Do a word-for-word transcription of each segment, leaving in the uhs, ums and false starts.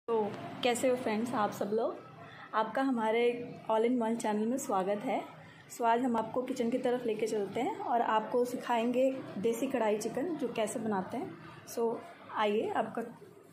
तो कैसे हो फ्रेंड्स, आप सब लोग। आपका हमारे ऑल इन वन चैनल में स्वागत है। सो आज हम आपको किचन की तरफ लेके चलते हैं और आपको सिखाएंगे देसी कढ़ाई चिकन जो कैसे बनाते हैं। सो आइए आपका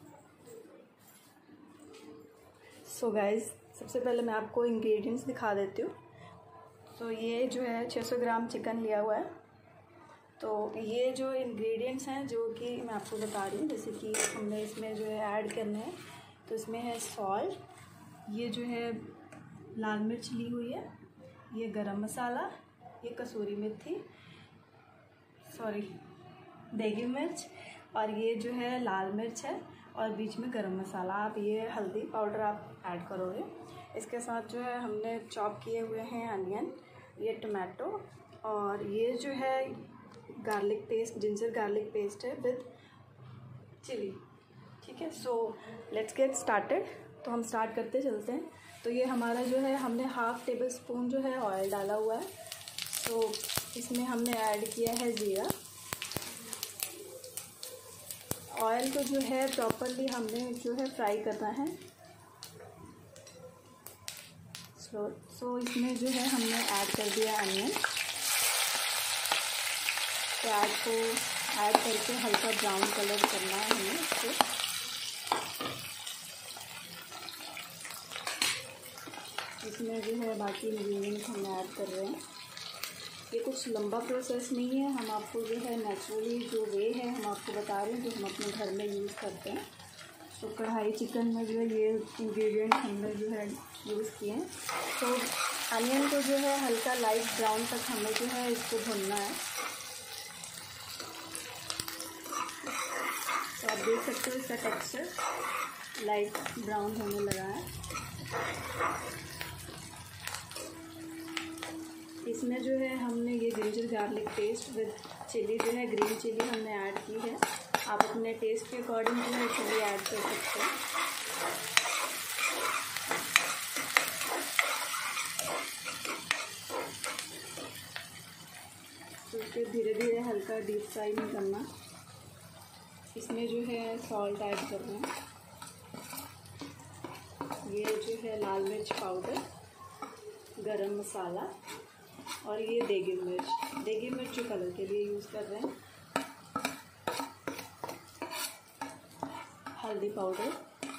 सो गाइस, सबसे पहले मैं आपको इंग्रेडिएंट्स दिखा देती हूँ। सो ये जो है छह सौ ग्राम चिकन लिया हुआ है। तो ये जो इंग्रेडिएंट्स हैं जो कि मैं आपको बता रही हूँ, जैसे कि हमने इसमें जो है ऐड करने हैं। तो इसमें है सॉल्ट, ये जो है लाल मिर्च ली हुई है, ये गरम मसाला, ये कसूरी मेथी सॉरी देगी मिर्च, और ये जो है लाल मिर्च है, और बीच में गरम मसाला। आप ये हल्दी पाउडर आप ऐड करोगे। इसके साथ जो है हमने चॉप किए हुए हैं अनियन, ये टमाटो, और ये जो है garlic paste, ginger garlic paste है विद चिली। ठीक है, सो लेट्स गेट स्टार्टेड। तो हम स्टार्ट करते चलते हैं। तो ये हमारा जो है, हमने हाफ टेबल स्पून जो है ऑयल डाला हुआ है। तो इसमें हमने ऐड किया है जीरा। ऑयल को जो है प्रॉपरली हमने जो है फ्राई करना है। सो सो इसमें जो है हमने ऐड कर दिया अनियन। प्याज को ऐड करके हल्का ब्राउन कलर करना है हमें इसको। इसमें जो है बाकी इंग्रेडिएंट्स हम ऐड कर रहे हैं। ये कुछ लंबा प्रोसेस नहीं है, हम आपको जो है नेचुरली जो वे है हम आपको बता रहे हैं, जो हम अपने घर में यूज़ करते हैं। तो कढ़ाई चिकन में जो है ये इंग्रेडिएंट हमने जो है यूज़ किए हैं। तो अनियन को जो है हल्का लाइट ब्राउन तक हमें जो है इसको भूनना है। तो आप देख सकते हो इसका टेक्सचर लाइट ब्राउन होने लगा है। इसमें जो है हमने ये ginger garlic paste with chilli जो है ग्रीन चिली हमने ऐड की है। आप अपने टेस्ट के अकॉर्डिंग जो है चिली ऐड कर सकते हैं। तो इसे धीरे धीरे हल्का डीप फ्राई नहीं करना। इसमें जो है सॉल्ट ऐड कर रहे हैं। ये जो है लाल मिर्च पाउडर, गरम मसाला, और ये देगी मिर्च। देगी मिर्च जो कलर के लिए यूज़ कर रहे हैं। हल्दी पाउडर,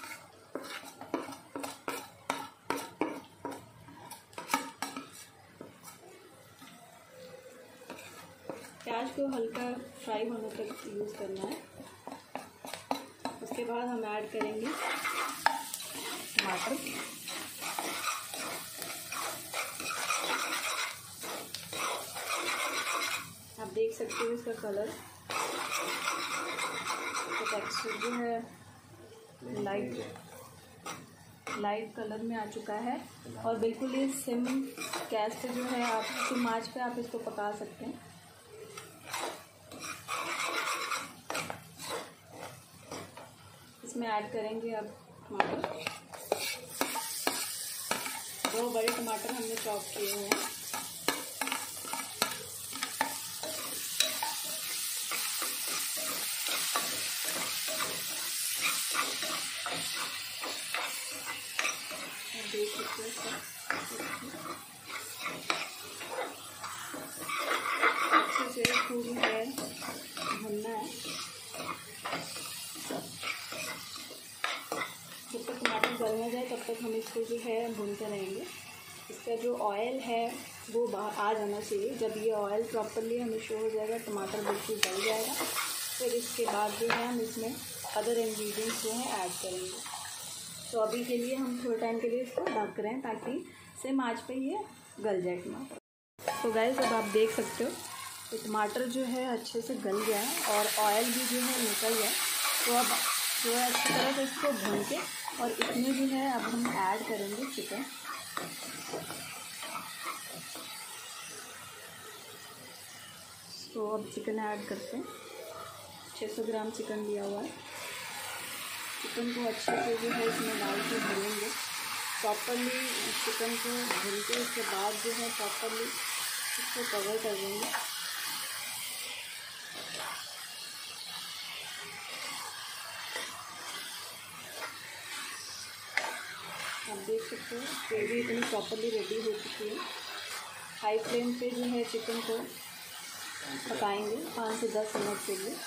प्याज को हल्का फ्राई होने तक यूज़ करना है। उसके बाद हम ऐड करेंगे टमाटर। आप देख सकते हो इसका कलर, तो टेक्सचर जो है लाइट लाइट कलर में आ चुका है। और बिल्कुल ही सिम गैस पे जो है आप सिम आंच पे आप इसको पका सकते हैं। इसमें ऐड करेंगे अब टमाटर। दो बड़े टमाटर हमने चॉप किए हुए हैं। देख सकते हैं अच्छे से पूरी है भुनना है। जब तक टमाटर गल ना जाए तब तक हम इसको जो है भूनते रहेंगे। इसका जो ऑयल है वो बाहर आ जाना चाहिए। जब ये ऑयल प्रॉपरली हमें शो हो जाएगा, टमाटर बिल्कुल गल जाएगा, फिर इसके बाद जो है हम इसमें अदर इंग्रेडिएंट्स जो हैं ऐड करेंगे। तो अभी के लिए हम थोड़े टाइम के लिए इसको ढक रहे हैं ताकि सिम आंच पे ये गल जाए टमाटर। तो गाइस, अब आप देख सकते हो तो टमाटर जो है अच्छे से गल गया है और ऑयल भी जो है निकल गया। तो अब जो है अच्छी तरह से इसको भून के, और इसमें जो है अब हम ऐड करेंगे चिकन। तो अब चिकन ऐड करते हैं। छह सौ ग्राम चिकन लिया हुआ है। चिकन को अच्छे से जो है इसमें डाल के भूनेंगे प्रॉपरली। चिकन को भून के उसके बाद जो है प्रॉपरली इसको कवर कर देंगे। आप देख सकते हो ग्रेवी इतनी प्रॉपरली रेडी हो चुकी है। हाई फ्लेम पे जो है चिकन को पकाएंगे पाँच से दस मिनट के लिए।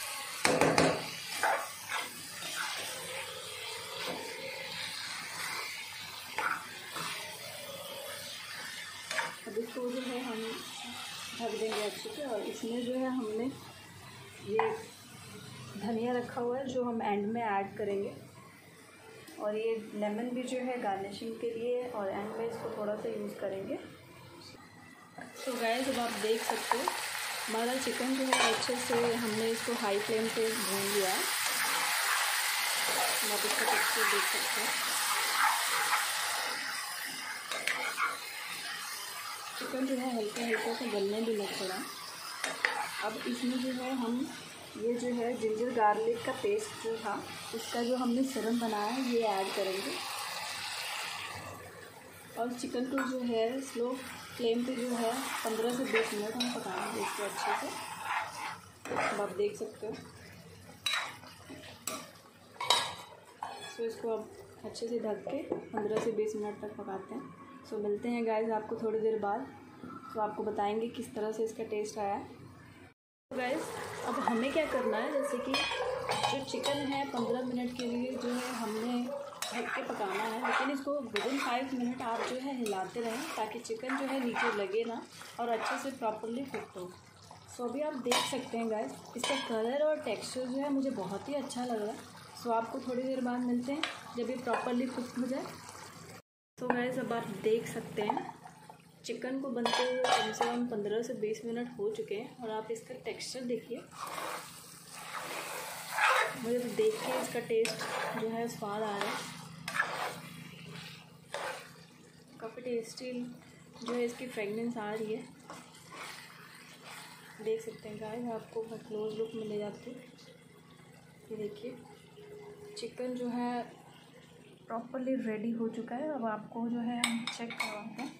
अब इसको जो है हम ढक देंगे अच्छे से, और इसमें जो है हमने ये धनिया रखा हुआ है जो हम एंड में ऐड करेंगे, और ये लेमन भी जो है गार्निशिंग के लिए, और एंड में इसको थोड़ा सा यूज़ करेंगे। तो गाइस अब आप देख सकते हो हमारा चिकन जो है अच्छे से हमने इसको हाई फ्लेम पे भून लिया है। आप इसका टेक्सचर देख सकते हो। चिकन जो है हल्का हल्का सा गलने भी लग पड़ा। अब इसमें जो है हम ये जो है जिंजर गार्लिक का पेस्ट जो था उसका जो हमने सिरम बनाया है ये ऐड करेंगे, और चिकन को जो है स्लो फ्लेम पे जो है पंद्रह से बीस मिनट हम पकाएंगे इसको अच्छे से। अब आप देख सकते हो। सो इसको अब अच्छे से ढक के पंद्रह से बीस मिनट तक पकाते हैं। सो मिलते हैं गाइस आपको थोड़ी देर बाद। सो आपको बताएंगे किस तरह से इसका टेस्ट आया है। तो गाइस अब हमें क्या करना है, जैसे कि जो चिकन है पंद्रह मिनट के लिए जो है हमने ढक के पकाना है, लेकिन इसको विदिन फाइव मिनट आप जो है हिलाते रहें ताकि चिकन जो है नीचे लगे ना और अच्छे से प्रॉपरली कुक हो। सो अभी आप देख सकते हैं गाइस इसका कलर और टेक्सचर जो है मुझे बहुत ही अच्छा लग रहा है। सो आपको थोड़ी देर बाद मिलते हैं जब ये प्रॉपरली कुक हो जाए। तो गाइस अब आप देख सकते हैं चिकन को बनते हुए कम से कम पंद्रह से बीस मिनट हो चुके हैं, और आप इसका टेक्सचर देखिए। मुझे तो देख के इसका टेस्ट जो है स्वाद आ रहा है। काफ़ी टेस्टी जो है इसकी फ्रेगनेंस आ रही है। देख सकते हैं गाइस, आपको मैं क्लोज लुक में ले जाती हूँ। ये देखिए चिकन जो है प्रॉपरली रेडी हो चुका है। अब आपको जो है हम चेक करवाते हैं।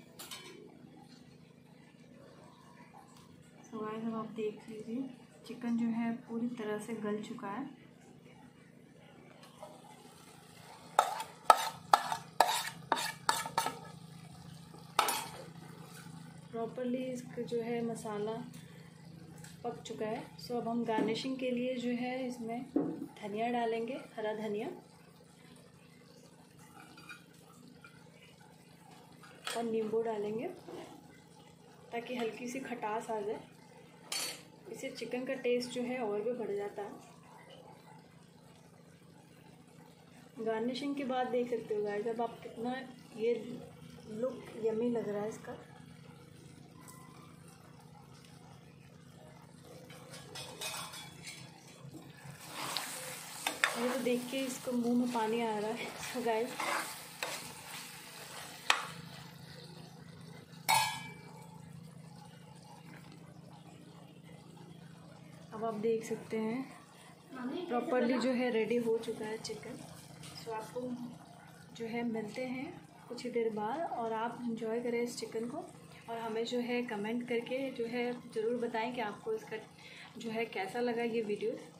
तो गाइस अब आप देख लीजिए चिकन जो है पूरी तरह से गल चुका है। प्रॉपरली इसका जो है मसाला पक चुका है। सो अब हम गार्निशिंग के लिए जो है इसमें धनिया डालेंगे, हरा धनिया, और नींबू डालेंगे ताकि हल्की सी खटास आ जाए। इससे चिकन का टेस्ट जो है और भी बढ़ जाता है। गार्निशिंग के बाद देख सकते हो गाइस अब आप कितना ये लुक यमी लग रहा है इसका। मुझे तो देख के इसको मुंह में पानी आ रहा है। सो गाइस अब आप देख सकते हैं प्रॉपरली जो है रेडी हो चुका है चिकन। सो आपको जो है मिलते हैं कुछ ही देर बाद, और आप इंजॉय करें इस चिकन को, और हमें जो है कमेंट करके जो है ज़रूर बताएं कि आपको इसका जो है कैसा लगा ये वीडियो।